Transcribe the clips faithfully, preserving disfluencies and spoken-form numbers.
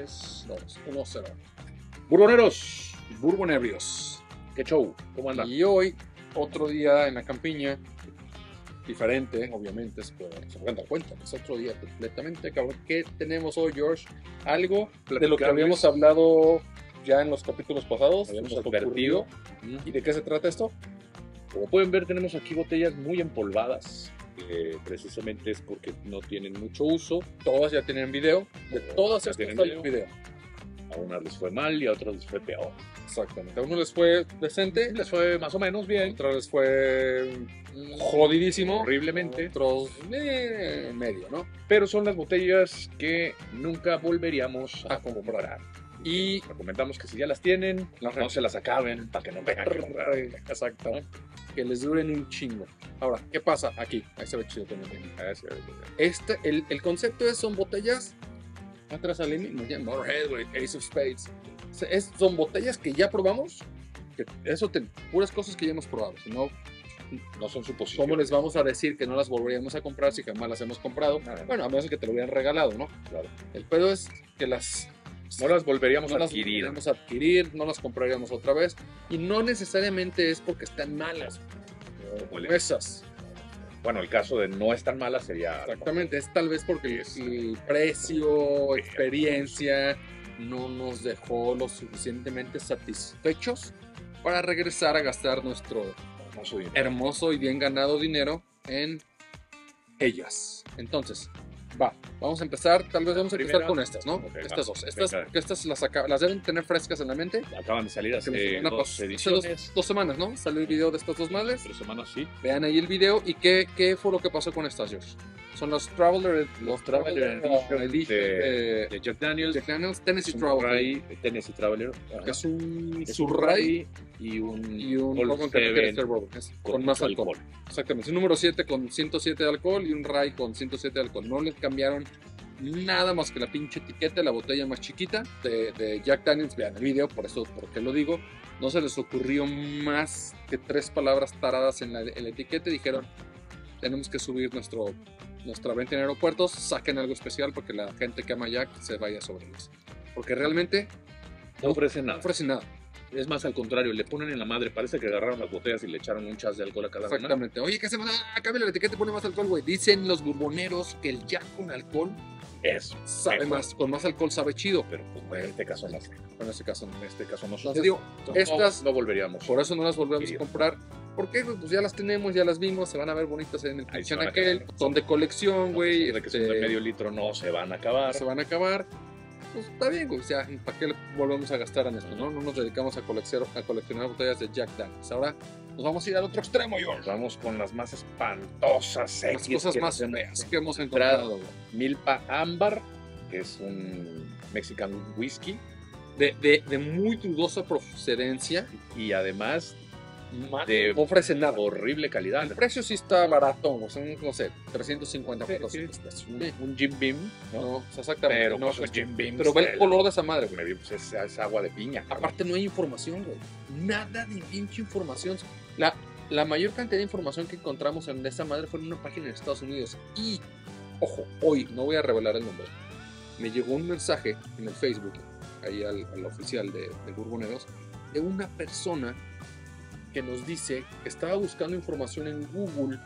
tres, dos, uno, cero. Burboneros, Bourbonebrios. ¿qué show? ¿Cómo andan? Y hoy, otro día en la campiña, diferente, obviamente, se pueden se pueden dar cuenta. Es otro día completamente, cabrón. ¿Qué tenemos hoy, George? Algo de lo que habíamos hablado ya en los capítulos pasados. Habíamos nos advertido. ocurrió. ¿Y de qué se trata esto? Como pueden ver, tenemos aquí botellas muy empolvadas. Eh, precisamente es porque no tienen mucho uso. Todas ya tienen video. De todas Ya estas tienen hay un video. video. A unas les fue mal y a otras les fue peor. Exactamente. A unos les fue decente, Les fue más o menos bien. a otros les fue mm, jodidísimo. Horriblemente. Otros eh, medio, ¿no? Pero son las botellas que nunca volveríamos a, A comprar. comprar. Y Recomendamos que si ya las tienen, Las no se las acaben para que no tengan que comprar. exacto, que les duren un chingo. Ahora, ¿qué pasa? Aquí, ahí se ve chido también. Este, el, el concepto es, son botellas, atrás al mismo, ya, Motorhead, güey, Ace of Spades. O sea, es- son botellas que ya probamos, que eso, te, puras cosas que ya hemos probado. Si no, No son suposiciones. ¿cómo les vamos a decir que no las volveríamos a comprar si jamás las hemos comprado? Nada. Bueno, a menos que te lo hubieran regalado, ¿no? Claro. El pedo es que las No las volveríamos no a las adquirir. volveríamos a adquirir, no las compraríamos otra vez. Y no necesariamente es porque están malas. Como el- Esas. Bueno, el caso de no es tan mala sería. Exactamente, es tal vez porque el, el precio, experiencia, no nos dejó lo suficientemente satisfechos para regresar a gastar nuestro Hermoso dinero. hermoso y bien ganado dinero en ellas. Entonces, va, vamos a empezar, tal vez vamos a empezar Primera. con estas, ¿no? Ok, estas va. dos. Estas, Venga. porque estas las, acá- las deben tener frescas en la mente. Acaban de salir hace Una dos cosa, hace ediciones. dos, dos semanas, ¿no? Salió el video de estas dos madres. Tres semanas, sí. Vean ahí el video y qué, qué fue lo que pasó con estas, George. Son los Traveler, los Traveler Traveler Edition Edition de- de De Jack Daniels. Jack Daniels Tennessee Es un Traveler. Ray, Tennessee Traveler. Ajá. Que es un Es un Surrey Ray y un, y un Old bourbon que no quiere Seven ser bourbon, es con, con más mucho alcohol. Exactamente, es un número siete con ciento siete de alcohol y un Rye con ciento siete de alcohol. No le cambiaron nada más que la pinche etiqueta, la botella más chiquita de, de Jack Daniels. Vean el video, por eso, porque lo digo. No se les ocurrió más que tres palabras taradas en la, en la etiqueta y dijeron, tenemos que subir nuestro, nuestra venta en aeropuertos, saquen algo especial porque la gente que ama Jack se vaya sobre ellos. Porque realmente No ofrece no nada. ofrece nada. Es más, al contrario, le ponen en la madre. Parece que agarraron las botellas y le echaron un chas de alcohol a cada una. Exactamente. Oye, ¿qué hacemos? Ah, cambia la etiqueta y pone más alcohol, güey. Dicen los bourboneros que el Jack con alcohol Eso. sabe mejor. más, con más alcohol sabe chido. Pero pues, en este caso no. En este caso no. En este caso no. Entonces sucede. digo, No, estas, no volveríamos. por eso no las volvemos Querido. a comprar. ¿Por qué? güey? Pues ya las tenemos, ya las vimos, se van a ver bonitas en el Ahí se pinche van a aquel. quedar. Son de colección, güey. De que son este, de medio litro no se van a acabar. se van a acabar. Pues está bien, güey. O sea, ¿para qué le volvemos a gastar en esto, no? No nos dedicamos a coleccionar, a coleccionar botellas de Jack Daniels. Ahora nos vamos a ir al otro extremo, George. Nos vamos con las más espantosas Las series cosas que más nos feas hemos que hemos encontrado. encontrado, güey. Milpa Ámbar, que es un Mexican whisky. De, de, de muy dudosa procedencia. Y además De, no ofrece nada. horrible calidad. El precio sí está barato, o sea, no sé, trescientos cincuenta Sí, pesos. sí. Un, un Jim Beam, ¿no? No, o sea, exactamente. Pero, no, pues, pues, un Jim Beam, pero ve el el- color de esa madre, güey. Me vi, pues, es, es agua de piña. Aparte no hay información, güey. Nada de pinche información. La, la mayor cantidad de información que encontramos en esa madre fue en una página de Estados Unidos. Y, ojo, hoy, no voy a revelar el nombre, me llegó un mensaje en el Facebook, ahí al, al oficial de, de Bourboneros, de una persona que nos dice que estaba buscando información en Google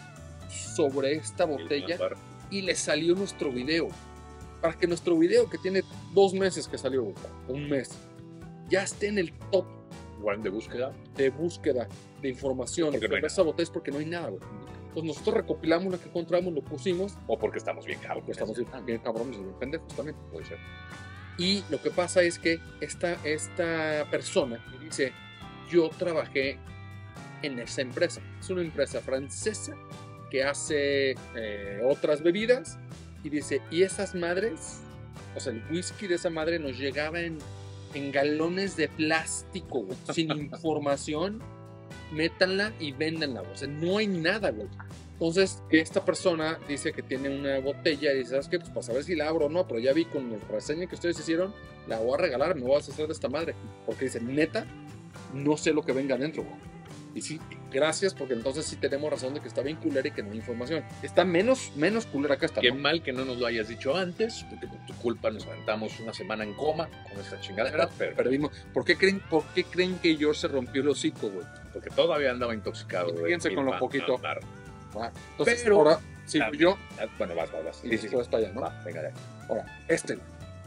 sobre esta botella Ámbar. y le salió nuestro video. Para que nuestro video, que tiene dos meses que salió, güey, un mes, ya esté en el top Igual de búsqueda. de búsqueda de información Porque no sobre hay esa botella es porque no hay nada, güey. Entonces nosotros recopilamos lo que encontramos, lo pusimos, O porque estamos bien caros. porque estamos bien, bien cabrones y bien pendejos también, puede ser. Y lo que pasa es que esta, esta persona dice, yo trabajé en esa empresa. Es una empresa francesa que hace eh, otras bebidas y dice, y esas madres, o sea, el whisky de esa madre nos llegaba en, en galones de plástico, güey, sin información, métanla y véndanla, güey. O sea, no hay nada, güey. Entonces, esta persona dice que tiene una botella y dice, ¿sabes qué? Pues para saber si la abro o no, pero ya vi con la reseña que ustedes hicieron, la voy a regalar, me voy a hacer de esta madre. Porque dice, neta, no sé lo que venga adentro, güey. Y sí, gracias, porque entonces sí tenemos razón de que está bien culera y que no hay información. Está menos, menos culera que esta, Qué ¿no? mal que no nos lo hayas dicho antes, porque por tu culpa nos aventamos una semana en coma con esta chingadera, pero Perdimos. ¿Por qué creen, por qué creen que George se rompió el hocico, güey? porque todavía andaba intoxicado. güey. Fíjense con lo Va, poquito. va, va. Ah, entonces, Pero- ahora sigo Ah, yo Ah, Bueno, vas, vas, vas. y Sí, sí, después sí. para allá, ¿no? Va, venga, ya. Ahora, este.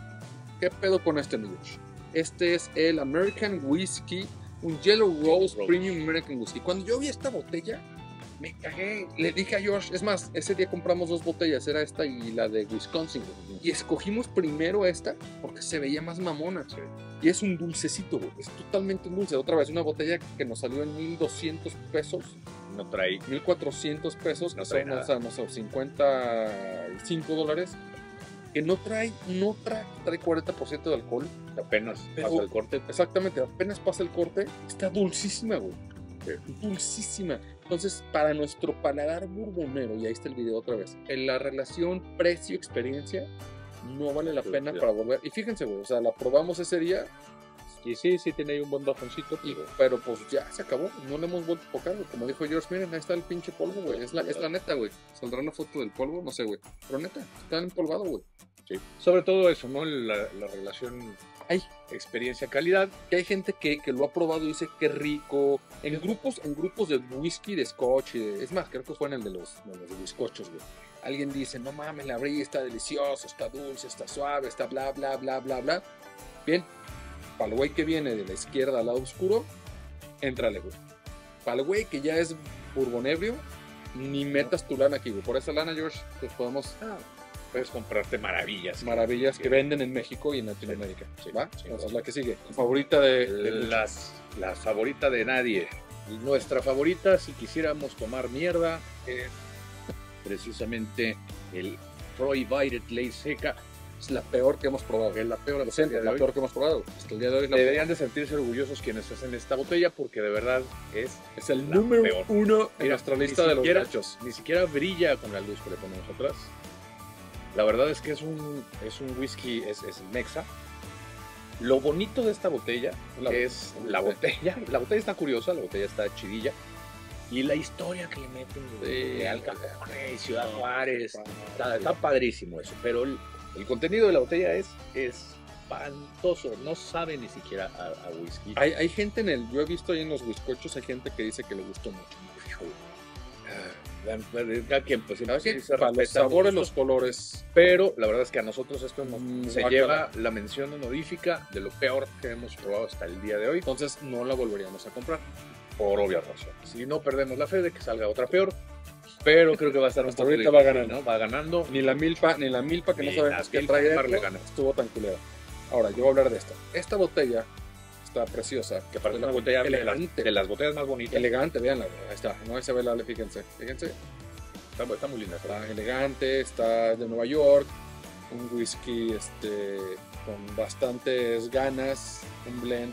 ¿Qué pedo con este, mi George? Este es el American Whiskey, un Yellow Rose Rose. Premium American Whiskey. Cuando yo vi esta botella, me cagué. Le dije a George, es más, ese día compramos dos botellas, era esta y la de Wisconsin. Y escogimos primero esta porque se veía más mamona. Sí. Y es un dulcecito, güey. Es totalmente dulce. Otra vez, una botella que nos salió en mil doscientos pesos, No trae. mil cuatrocientos pesos, No que trae son, nada. o sea, no sé, cincuenta y cinco dólares. Que no trae, no trae, trae cuarenta por ciento de alcohol. Apenas Pero- pasa el corte. Exactamente, apenas pasa el corte, está dulcísima, güey. Dulcísima. Entonces, para nuestro paladar bourbonero, y ahí está el video otra vez, en la relación precio-experiencia no vale la Sí, pena sí. para volver. Y fíjense, güey, o sea, la probamos ese día, Y sí, sí tiene ahí un buen bajoncito, y- pero pero pues ya se acabó, no le hemos vuelto a tocar, güey. Como dijo George, miren, ahí está el pinche polvo, güey. Es la, es la neta, güey. Saldrá una foto del polvo, no sé, güey. Pero neta, está empolvado, güey. sí. Sobre todo eso, ¿no? La, la relación Ay. experiencia-calidad. Que hay gente que, que lo ha probado y dice que rico. En grupos, en grupos de whisky, de scotch, y de- es más, creo que fue en el de los, de los de bizcochos, güey. Alguien dice, no mames, la abrí, está delicioso, está dulce, está suave, está bla, bla, bla, bla, bla. Bien, para el güey que viene de la izquierda al lado oscuro, éntrale, güey. Para el güey que ya es bourbonebrio, ni metas tu lana aquí, güey. Por esa lana, George, pues podemos Ah, puedes comprarte maravillas. maravillas que venden en México y en Latinoamérica. Sí, ¿Va? sí, Esa es sí. la que sigue. Tu favorita de... de- Las, la favorita de nadie. Nuestra favorita, si quisiéramos tomar mierda, es precisamente el Prohibited Ley Seca. Es la peor que hemos probado. Es la peor Lo siento, hasta el es día la de hoy. peor que hemos probado. Hasta el día de hoy es la Deberían de sentirse orgullosos quienes hacen esta botella porque de verdad es Es el la número peor. uno en Mira, nuestra ni lista de los siquiera- gachos. ni siquiera brilla con la luz que le ponemos atrás. La verdad es que es un, es un whisky, es, es mexa. Lo bonito de esta botella La- es la botella. La botella está curiosa, la botella está chidilla. Y la historia que le meten de, Sí. de Al Capone, Ciudad Juárez. Está, está padrísimo eso. Pero el, el contenido de la botella es espantoso. No sabe ni siquiera a, a whisky. Hay, hay gente en el... Yo he visto ahí en los bizcochos, hay gente que dice que le gustó mucho. Ah, cada quien, pues, Cada sí, quien, se para los respetan sabores, gustos. los colores... Pero la verdad es que a nosotros esto nos- Mm, se guácala. lleva la mención honorífica de lo peor que hemos probado hasta el día de hoy, Entonces no la volveríamos a comprar. por obvias razones. Y no perdemos la fe de que salga otra peor, pero creo que va a estar un Hasta poco ahorita va difícil, ganando. ¿no? Va ganando. Ni la milpa, ni la milpa que Ni no sabemos la qué milpa trae Mar le dentro, gana. estuvo tan culera. Ahora, yo voy a hablar de esta. Esta botella está preciosa. Que parece una botella de las, elegante. de las botellas más bonitas. Elegante, véanla. Ahí está. No, ahí se ve la... Fíjense. Fíjense. Está, está muy linda. Está elegante, está de Nueva York, un whisky este, con bastantes ganas, un blend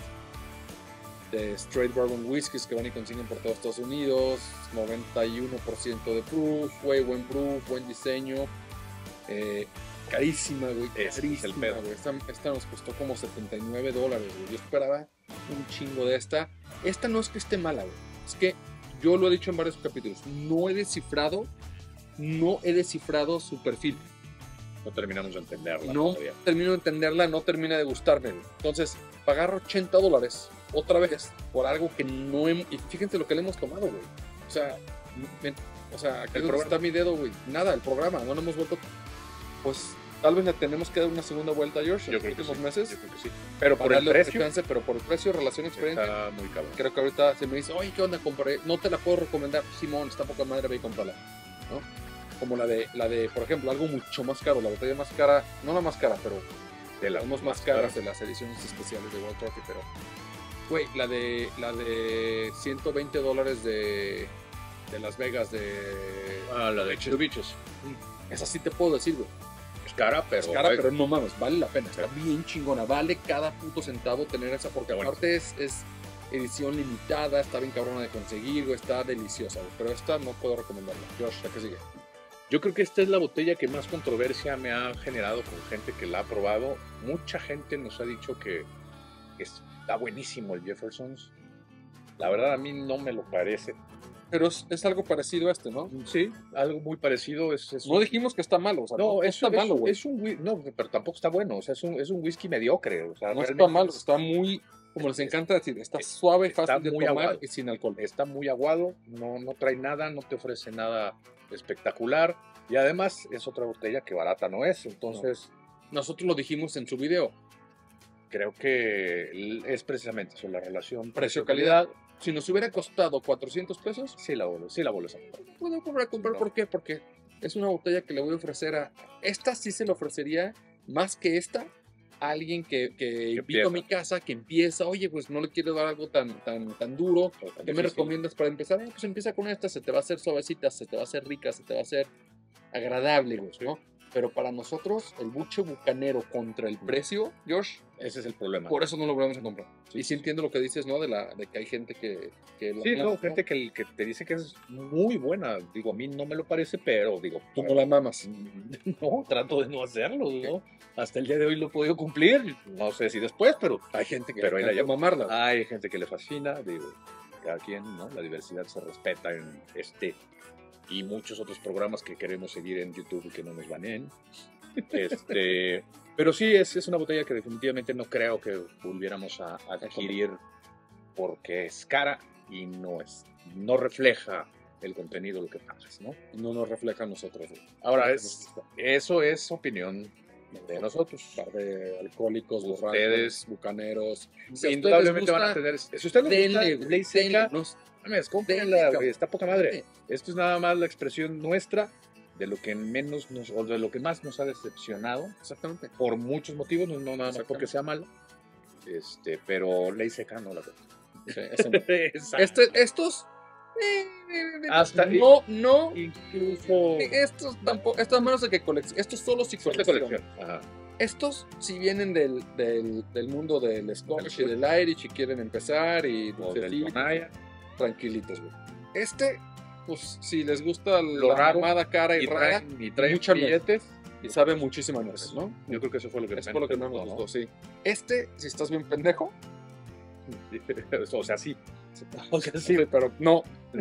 de straight bourbon whiskies que van y consiguen por todo Estados Unidos, noventa y uno por ciento de proof, güey, buen proof, buen diseño, eh, carísima, güey, Ese es el carísima, pedo. güey. Esta, esta nos costó como setenta y nueve dólares, güey. Yo esperaba un chingo de esta. Esta no es que esté mala, güey, es que yo lo he dicho en varios capítulos, no he descifrado no he descifrado su perfil. No terminamos de entenderla No todavía. termino de entenderla, no termina de gustarme. güey. Entonces, pagar ochenta dólares otra vez por algo que no hemos... Y fíjense lo que le hemos tomado, güey. O sea, ven- o sea, aquí El donde programa. está mi dedo, güey. Nada, el programa, no lo hemos vuelto... Pues tal vez le tenemos que dar una segunda vuelta a George Yo en creo los que últimos sí. meses. Yo creo que sí. Pero por por el el precio. precio, pero por el precio, relación, experiencia. Está muy cabrón. Creo que ahorita se me dice, oye, ¿qué onda? Compré, no te la puedo recomendar, Simón, está poca madre, ve y cómprala, ¿no? Como la de, la de, por ejemplo, algo mucho más caro, la botella más cara, no la más cara, pero De las las más caras de las ediciones especiales de Wild Turkey, pero, güey, la de, la de ciento veinte dólares de, de Las Vegas, de, Ah, la de Chido Bichos. esa sí te puedo decir, güey, Es cara, pero. es cara, ay, pero no mames, vale la pena, está bien chingona, vale cada puto centavo tener esa, porque Está bueno. aparte es, es edición limitada, está bien cabrona de conseguir, güey, está deliciosa, güey, pero esta no puedo recomendarla. Josh, ¿la que sigue? Yo creo que esta es la botella que más controversia me ha generado con gente que la ha probado. Mucha gente nos ha dicho que está buenísimo el Jefferson's. La verdad a mí no me lo parece. Pero es, es algo parecido a este, ¿no? Sí, algo muy parecido. Es, es No un- dijimos que está malo, o sea, no, no, es, está es- malo, güey. es un whi- no, pero tampoco está bueno. O sea, es un, es un whisky mediocre. O sea, No está realmente malo, es- está muy, como les es- encanta decir, está es- suave, está fácil de muy tomar aguado. y sin alcohol. está muy aguado, no, no trae nada, no te ofrece nada espectacular. Y además es otra botella que barata no es. Entonces, Nosotros lo dijimos en su video, creo que l- es precisamente eso, la relación precio-calidad. Si nos hubiera costado cuatrocientos pesos, Sí la vuelvo, sí la vuelvo a comprar. puedo comprar, comprar. No. ¿Por qué? Porque es una botella que le voy a ofrecer a... Esta sí se le ofrecería más que esta a alguien que, que invito empieza. a mi casa, que empieza, oye, pues no le quiero dar algo tan, tan, tan duro. ¿Qué me recomiendas para empezar? Ah, pues empieza con esta, se te va a hacer suavecita, se te va a hacer rica, se te va a hacer agradable, güey, ¿no? Pero para nosotros, el buche bucanero contra el precio, Josh, Ese es el problema. por eso no lo volvemos a comprar. Y sí entiendo lo que dices, ¿no? De, la, de que hay gente que... que la- Sí, no, gente que, que te dice que es muy buena. Digo, a mí no me lo parece, pero digo, Tú no la mamas. no, trato de no hacerlo, ¿no? Hasta el día de hoy lo he podido cumplir. No sé si después, pero Hay gente que Pero ahí la le encanta llevo. mamarla. hay gente que le fascina. Digo, cada quien, ¿no? La diversidad se respeta en este y muchos otros programas que queremos seguir en YouTube y que no nos baneen. Este, pero sí, es, es una botella que definitivamente no creo que volviéramos a adquirir porque es cara y no es, no refleja el contenido lo que pagas, ¿no? No nos refleja a nosotros, güey. Ahora, es, eso es opinión de nosotros. Par de alcohólicos, Ustedes- borrachos, bucaneros. Si a Indudablemente ustedes van a gusta, tener. Si usted no denle, gusta güey, ley seca, denle, nos- mames, cómprenla, denle, güey, cabrón. está poca madre. denle. Esto es nada más la expresión nuestra de lo que menos nos, o de lo que más nos ha decepcionado Exactamente. por muchos motivos, no, no nada más porque sea malo. Este, pero ley seca no la veo. Sí, ese no. Esa- Este, estos... eh, Hasta- no, no. incluso Estos tampoco, estos menos de que colección. Estos solo si son de colección. colección. Ajá. Estos si vienen del, del, del mundo del Scotch y del Irish y quieren empezar y O del dulcecito, Tonaya. tranquilitos, güey. Este, pues si les gusta Lo la raro, mamada cara y, Y rara, traen, y traen mucha nuez. billetes. y sabe muchísima nuez, ¿no? Yo creo que eso fue lo que Es por lo que no nos gustó, sí. Este, si estás bien pendejo, O sea, sí. o sea, sí, pero no.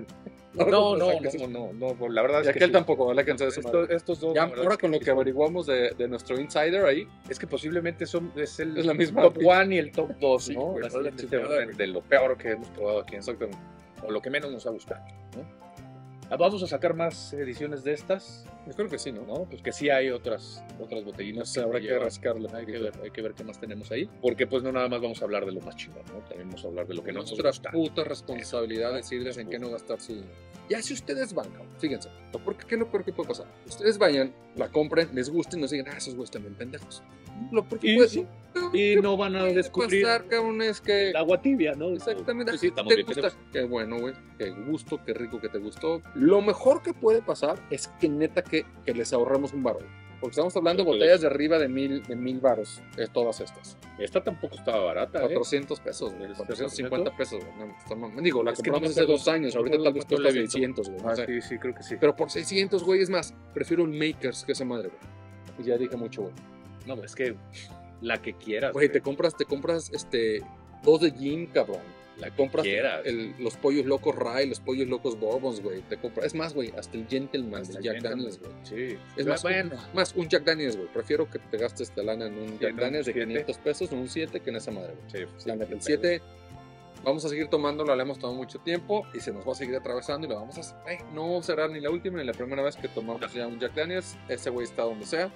No, no, o no, sea, que- no, no, no, la verdad Y es que aquel sí. tampoco, ¿verdad? Que en serio, Estos, estos dos, ya la verdad ahora es con lo sí que son- averiguamos de, de nuestro insider ahí, es que posiblemente son, es el Es la misma top pinche- one y el top dos, Sí, ¿no? güey, Así es la de- chingada, de, güey. de lo peor que hemos probado aquí en Exactamente. O lo que menos nos ha gustado, ¿no? Ah, Vamos a sacar más ediciones de estas, yo creo que sí, ¿no? ¿no? Pues que sí hay otras, otras botellinas. No sé, habrá que llevan. rascarle. Hay que, ver, hay que ver qué más tenemos ahí. Porque pues no nada más vamos a hablar de lo más chingón, ¿no? También vamos a hablar de lo que no nos nuestra gusta. puta responsabilidad decirles en qué no gastar su dinero. Ya si ustedes van, cabrón, fíjense, porque ¿qué es lo peor que puede pasar? Ustedes vayan, la compren, les guste y nos digan, ah, esos güeyes también pendejos. Lo peor que Y puede- sí, ¿qué Y no van a puede descubrir pasar, cabrón, es que... el agua tibia, ¿no? Exactamente. Pues sí, estamos ¿Te bien gusta? pendejos. Qué bueno, güey. Qué gusto, qué rico que te gustó. Lo mejor que puede pasar es que neta que, que les ahorremos un baro. Porque estamos hablando de Pero, botellas de arriba de mil, de mil baros, eh, todas estas. Esta tampoco estaba barata, ¿eh? cuatrocientos pesos, güey. cuatrocientos cincuenta pesos, güey. No, está mal. Digo, la Es que no compramos me hace acuerdo- dos años. no Ahorita me tal vez acuerdo cuesta cuánto le seiscientos, güey. no Ah, sé. sí, sí, creo que sí. Pero por seiscientos, güey, es más. Prefiero el Makers que esa madre, güey. Y ya dije mucho, güey. No, es que la que quieras. Güey, te compras, te compras, este, dos de gin, cabrón. La que Compras quieras. el- los pollos locos Rye, los pollos locos Bourbons, güey. Te compras, es más, güey, hasta el Gentleman Hasta de el Jack Gentleman. Daniels, güey. Sí. Es más, bueno. un, más un Jack Daniels, güey. Prefiero que te gastes esta lana en un Sí, Jack en un Daniels de siete. quinientos pesos, en un siete, que en esa madre, güey. Sí, sí, La neta, el sí, siete, vamos a seguir tomándolo, le hemos tomado mucho tiempo y se nos va a seguir atravesando y lo vamos a hacer. Eh, no será ni la última ni la primera vez que tomamos ya un Jack Daniels. Ese güey está donde sea.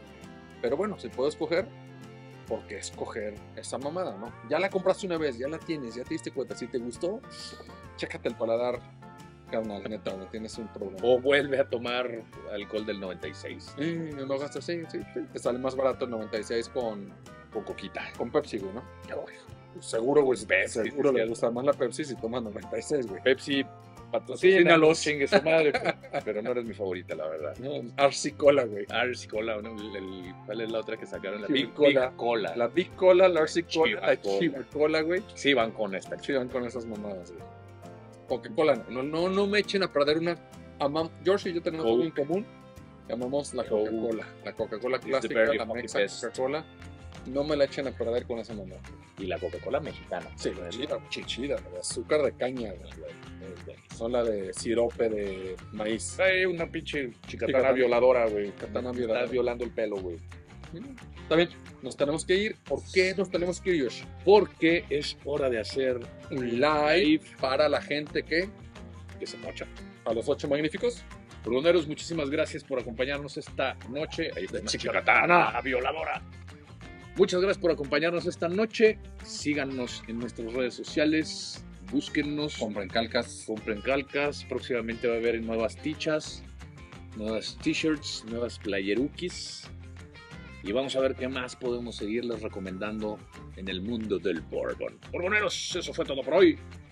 Pero bueno, si puedo escoger, ¿por qué escoger esa mamada, no? Ya la compraste una vez, ya la tienes, ya te diste cuenta. Si te gustó, chécate el paladar, carnal, neta, no tienes un problema. O vuelve a tomar alcohol del noventa y seis. Mm, no gastas, sí, sí, sí. Te sale más barato el noventa y seis con, Con coquita. con Pepsi, güey, ¿no? Seguro, güey, Pepsi, seguro sí, le sí. gusta más la Pepsi si tomas noventa y seis, güey. Pepsi, Patrocínalos. patrocínalos, chingue su madre. Pero no eres mi favorita, la verdad. No, Arsi Cola, güey. Ars Cola, ¿no? El- el- ¿cuál es la otra que sacaron? La Chiva Big Cola. Big Cola. La Big Cola, la Arsi Cola, Chiva la Cola. Chiva Cola, güey. Sí, van con esta. Chivan con esas mamadas, güey. Coca-Cola, no, no, no, no me echen a perder una. Amam, George y yo tenemos algo en Coke. común. Llamamos la Coke. Coca-Cola. La Coca-Cola It's the clásica, very la fucking Mexa best. Coca-Cola. No me la echen a perder con esa mamá. Y la Coca-Cola mexicana. Sí, la chida, chida, de azúcar de caña, güey. Son la de sirope de maíz. Hay una pinche chicatana Chicatana. violadora, güey. Chicatana Está violadora. violando el pelo, güey. Está bien, nos tenemos que ir. ¿Por qué nos tenemos que ir, Yosh? Porque es hora de hacer Un live para la gente que, que se mocha. a los ocho magníficos. Bruneros, muchísimas gracias por acompañarnos esta noche. Ahí está De una chicatana. chicatana violadora. Muchas gracias por acompañarnos esta noche. Síganos en nuestras redes sociales. Búsquennos. Compren calcas. Compren calcas. Próximamente va a haber nuevas tichas, nuevas t-shirts, nuevas playerukis. Y vamos a ver qué más podemos seguirles recomendando en el mundo del bourbon. Borboneros, eso fue todo por hoy.